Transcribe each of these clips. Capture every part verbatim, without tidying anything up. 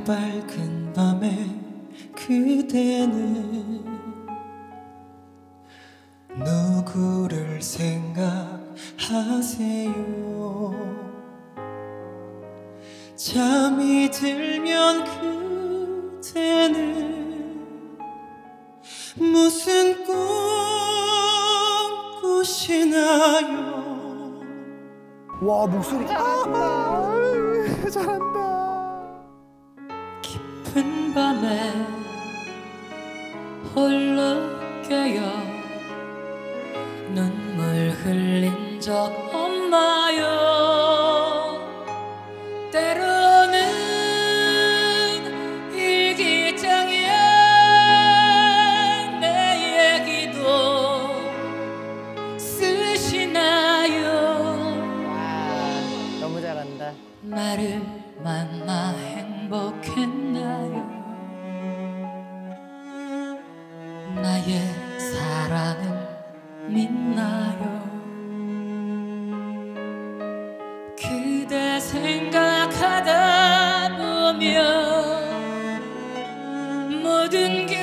밝은 밤에 그대는 누구를 생각하세요? 잠이 들면 그대는 무슨 꿈 꾸시나요? 와, 목소리 잘한다. 잘한다. 깊은 밤에 홀로 깨어 눈물 흘린 적 없나요? 때로는 일기장에 내 얘기도 쓰시나요? 와, 너무 잘한다. 나를 만나 행복했나요? 나의 사랑을 믿나요? 그대 생각하다 보면 모든 게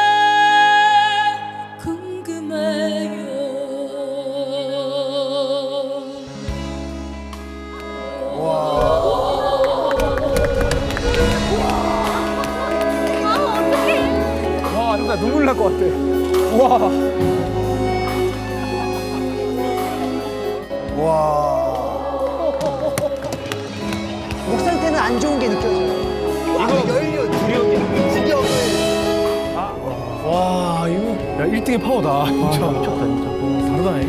궁금해요. 와, 나 눈물 날 것 같아. 와. 와. 목 상태는 안 좋은 게 느껴져요. 와, 이거 열려, 두려워. 지겨워. 아, 와, 이거 야 일 등의 파워다. 진짜 아, 미쳤다 진짜. 와, 다르다네.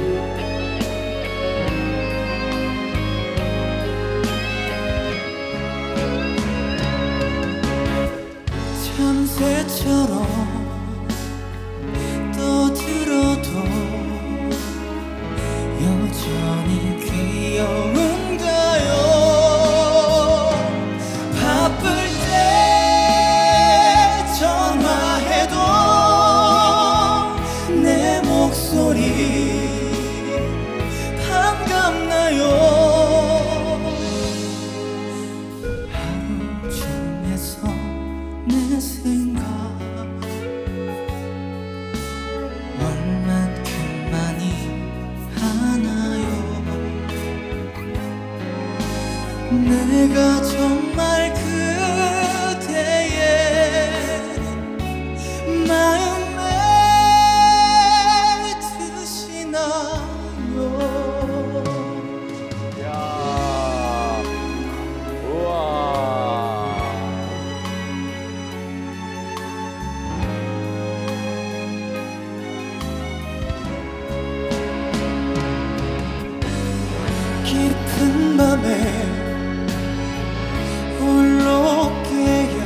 참새처럼 떠들어도 여전히 귀여운가요? 바쁠 때 전화해도 내 목소리 반갑나요? 하루 중에서 내 생각 얼만큼 많이 하나요? 내가 정말 그대의 마음에 드시나요? 야. 우와. 깊은 밤에 홀로 깨어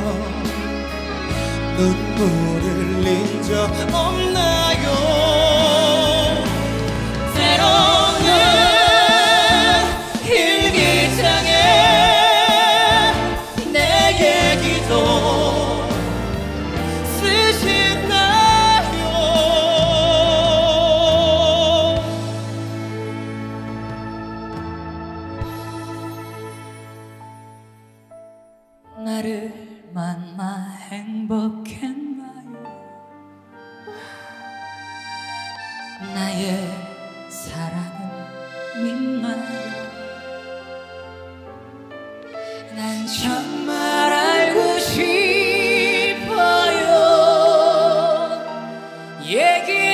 눈물을 흘린 적 없나요? 때로는 일기장에 내 얘기도 쓰시나요? 나를 만나 행복했나요? 나의 사랑을 믿나요? 난 정말 알고 싶어요. 얘기